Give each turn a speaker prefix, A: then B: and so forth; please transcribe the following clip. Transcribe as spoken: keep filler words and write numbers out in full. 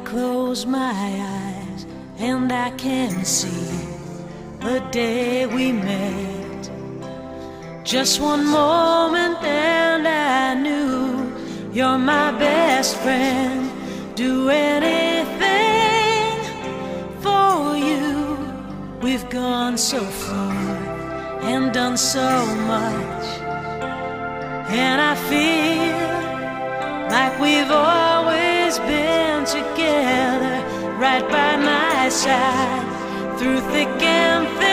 A: close my eyes and I can see the day we met. Just one moment and I knew you're my best friend. Do anything for you. We've gone so far and done so much, and I feel like we've always been together, right by my side, through thick and thin.